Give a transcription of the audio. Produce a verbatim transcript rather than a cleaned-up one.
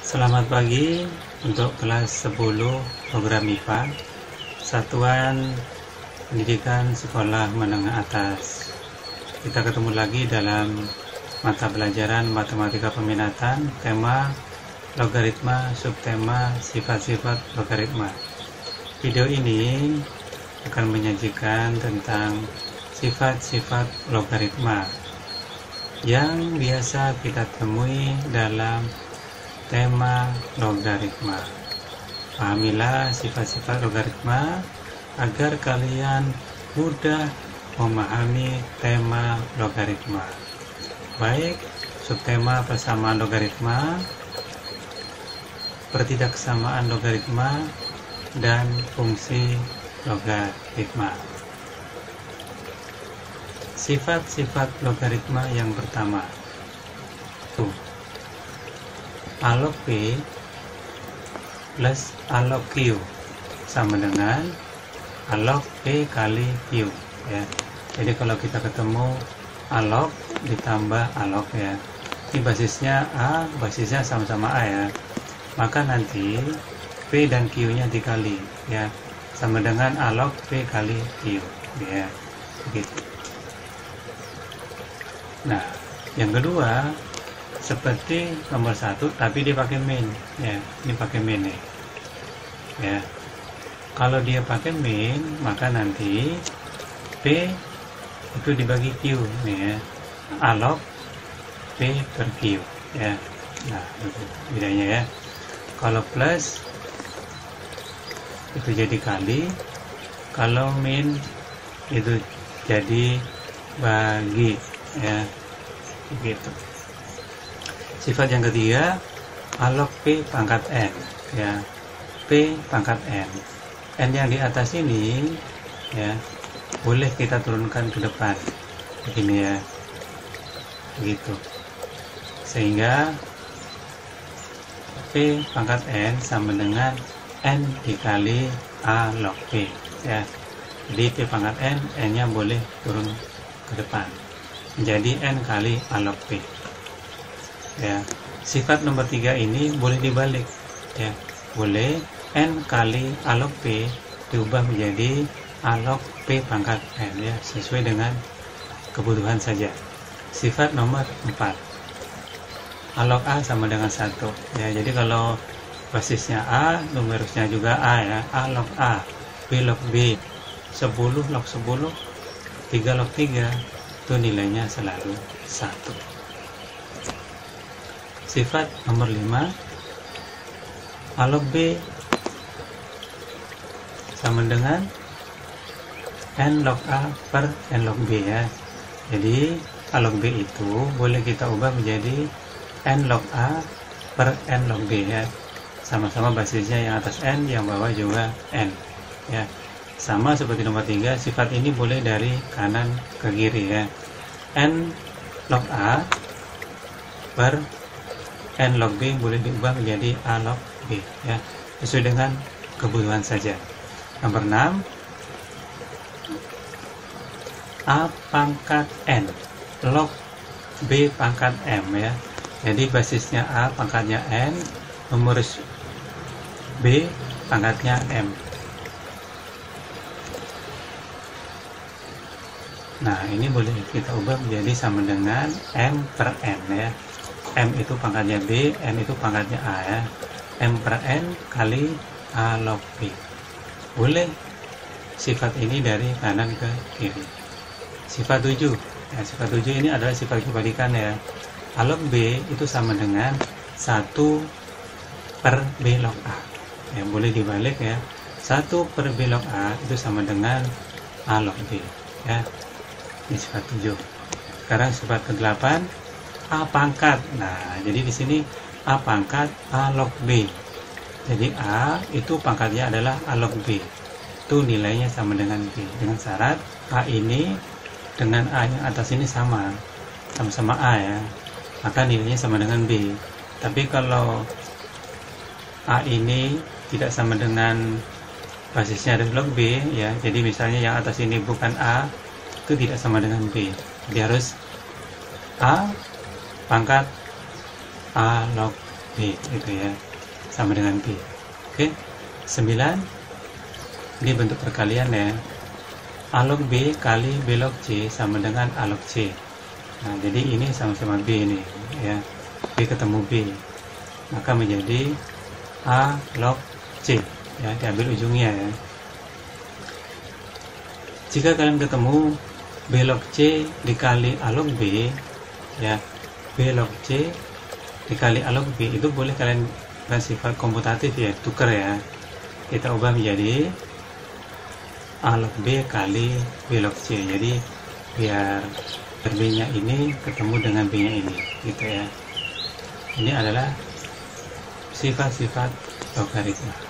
Selamat pagi untuk kelas sepuluh program I P A Satuan Pendidikan Sekolah Menengah Atas. Kita ketemu lagi dalam mata pelajaran Matematika Peminatan, tema logaritma, subtema sifat-sifat logaritma. Video ini akan menyajikan tentang sifat-sifat logaritma yang biasa kita temui dalam tema logaritma. Pahamilah sifat-sifat logaritma agar kalian mudah memahami tema logaritma. Baik subtema persamaan logaritma, pertidaksamaan logaritma, dan fungsi logaritma. Sifat-sifat logaritma yang pertama, tuh, A log P plus A log Q sama dengan A log P kali Q, ya. Jadi kalau kita ketemu A log ditambah A log, ya, ini basisnya A, basisnya sama-sama A, ya, maka nanti P dan Q nya dikali, ya, sama dengan A log P kali Q, ya, begitu. Nah, yang kedua seperti nomor satu, tapi dia pakai min, ya, ini pakai min nih, ya. Kalau dia pakai min, maka nanti P itu dibagi Q, nih, ya, A log P per Q, ya. Nah, itu bedanya, ya. Kalau plus itu jadi kali, kalau min itu jadi bagi, ya, begitu. Sifat yang ketiga, A log P pangkat N, ya, P pangkat N. N yang di atas ini, ya, boleh kita turunkan ke depan, begini, ya, begitu. Sehingga P pangkat N sama dengan N dikali A log P, ya. Jadi P pangkat N, N nya boleh turun ke depan, menjadi N kali A log P. Ya, sifat nomor tiga ini boleh dibalik, ya, boleh N kali A log P diubah menjadi A log P pangkat N, ya, sesuai dengan kebutuhan saja. Sifat nomor empat, A log A sama dengan satu, ya. Jadi kalau basisnya A, numerusnya juga A, ya, A log A, B log B, sepuluh log sepuluh, tiga log tiga, itu nilainya selalu satu. Sifat nomor lima, A log B sama dengan N log A per N log B, ya. Jadi A log B itu boleh kita ubah menjadi N log A per N log B, ya. Sama-sama basisnya yang atas N, yang bawah juga N, ya. Sama seperti nomor tiga, sifat ini boleh dari kanan ke kiri, ya. N log A per N log B boleh diubah menjadi A log B, ya, sesuai dengan kebutuhan saja. Nomor enam, A pangkat N log B pangkat M, ya. Jadi basisnya A, pangkatnya N, numerus B, pangkatnya M. Nah, ini boleh kita ubah menjadi sama dengan M per N, ya. M itu pangkatnya B, N itu pangkatnya A, ya. M per N kali A log B. Boleh sifat ini dari kanan ke kiri. Sifat tujuh, ya, sifat tujuh ini adalah sifat kebalikan, ya. A log B itu sama dengan satu per B log A, ya, boleh dibalik, ya. satu per B log A itu sama dengan A log B, ya. Ini sifat tujuh. Sekarang sifat ke delapan, A pangkat. Nah, jadi di sini A pangkat A log B. Jadi A itu pangkatnya adalah A log B. Itu nilainya sama dengan B. Dengan syarat A ini dengan A yang atas ini sama. Sama-sama A, ya. Maka nilainya sama dengan B. Tapi kalau A ini tidak sama dengan basisnya dari log B, ya. Jadi misalnya yang atas ini bukan A, itu tidak sama dengan B. Jadi harus A pangkat A log B, B itu ya, sama dengan B. Oke, sembilan ini bentuk perkalian ya. A log B kali B log C sama dengan A log C. Nah, jadi ini sama-sama B nih ya. B ketemu B, maka menjadi A log C ya, diambil ujungnya ya. Jika kalian ketemu B log C dikali A log B ya, B log C dikali A log B itu boleh kalian bersifat komputatif ya, tuker ya. Kita ubah menjadi A log B kali B log C. Jadi biar B-nya ini ketemu dengan B-nya ini gitu ya. Ini adalah sifat-sifat logaritma.